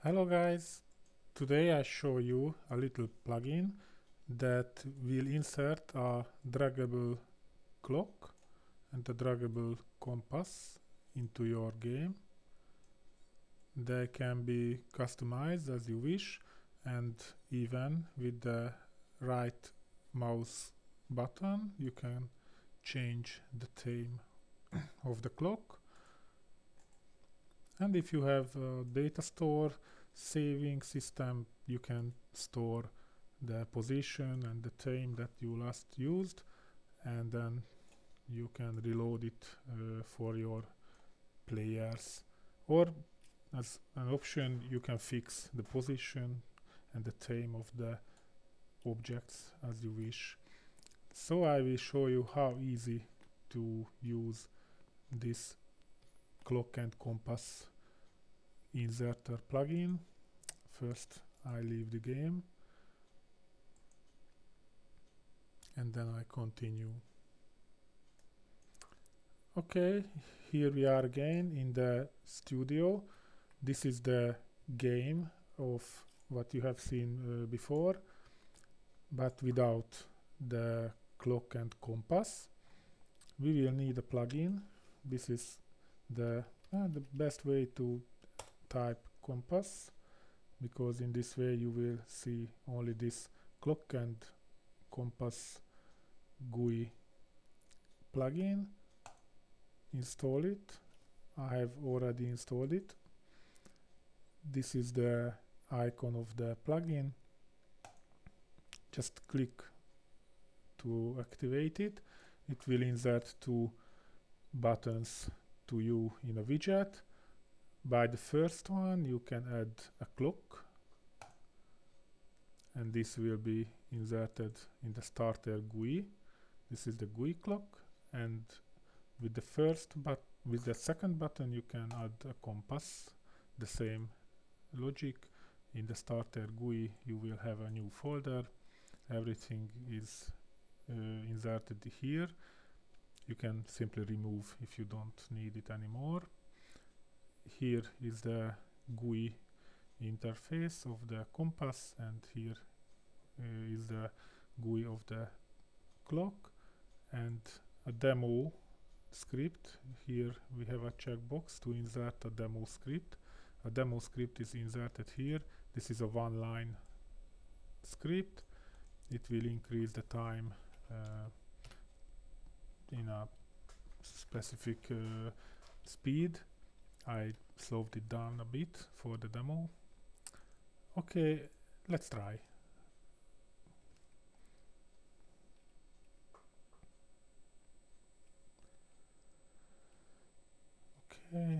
Hello guys, today I show you a little plugin that will insert a draggable clock and a draggable compass into your game. They can be customized as you wish, and even with the right mouse button you can change the theme of the clock. And if you have a data store saving system, you can store the position and the time that you last used, and then you can reload it for your players. Or as an option, you can fix the position and the time of the objects as you wish. So I will show you how easy to use this clock and compass inserter plugin. First I leave the game and then I continue. Okay, here we are again in the studio. This is the game of what you have seen before, but without the clock and compass. We will need a plugin. This is the best way to type compass, because in this way you will see only this clock and compass GUI plugin. Install it. I have already installed it. This is the icon of the plugin. Just click to activate it. It will insert two buttons to you in a widget. By the first one you can add a clock, and this will be inserted in the starter GUI. This is the GUI clock, and with the second button you can add a compass. The same logic. In the starter GUI you will have a new folder. Everything is inserted here. You can simply remove if you don't need it anymore. Here is the GUI interface of the compass, and here is the GUI of the clock, and a demo script. Here we have a checkbox to insert a demo script. A demo script is inserted here. This is a one-line script. It will increase the time in a specific speed. I slowed it down a bit for the demo. Okay, let's try. Okay.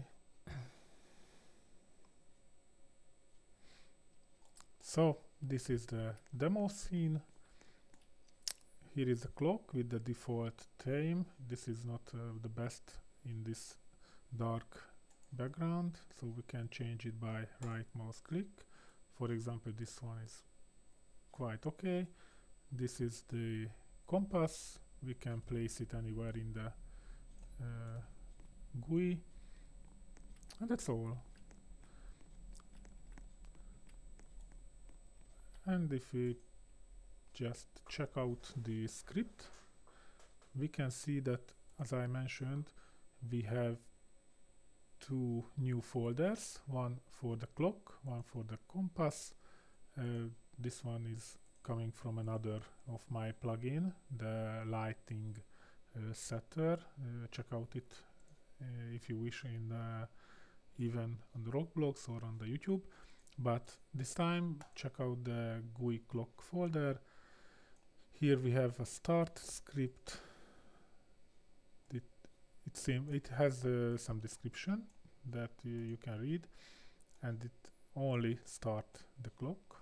So this is the demo scene. Here is the clock with the default theme. This is not the best in this dark background, so we can change it by right mouse click. For example, this one is quite okay. This is the compass. We can place it anywhere in the GUI, and that's all. And if we just check out the script, we can see that, as I mentioned, we have two new folders, one for the clock, one for the compass. This one is coming from another of my plugin, the lighting setter. Check out it if you wish, in even on the Roblox or on the YouTube. But this time check out the GUI clock folder. Here we have a start script. It has some description that you can read, and it only start the clock,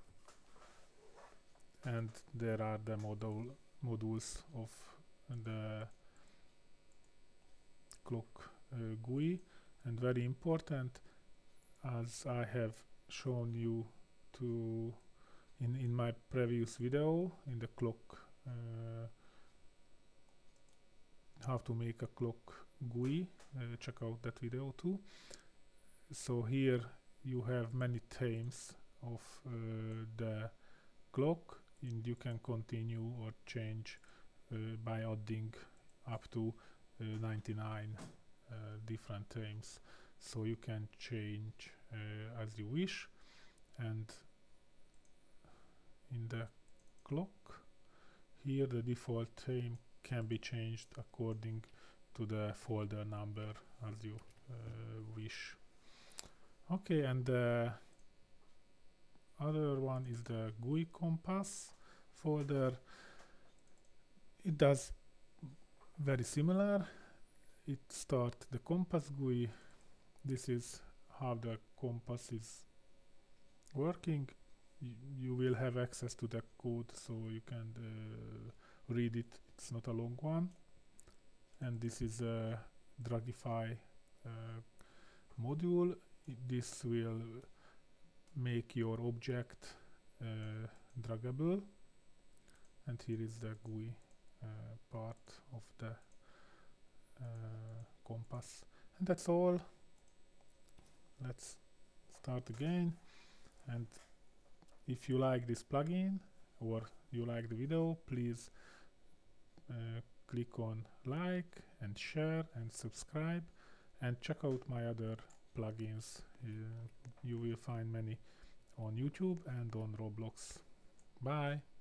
and there are the modules of the clock GUI. And very important, as I have shown you in my previous video in the clock, how to make a clock GUI. Check out that video too. So here you have many themes of the clock, and you can continue or change by adding up to 99 different themes, so you can change as you wish. And in the clock here, the default theme can be changed according to the folder number as you wish. Okay, and the other one is the GUI compass folder. It does very similar. It starts the compass GUI. This is how the compass is working. You will have access to the code, so you can read it. It's not a long one. And this is a Draggify module. This will make your object draggable, and here is the GUI part of the compass. And that's all. Let's start again. And if you like this plugin or you like the video, please click on like and share and subscribe, and check out my other plugins. You will find many on YouTube and on Roblox. Bye.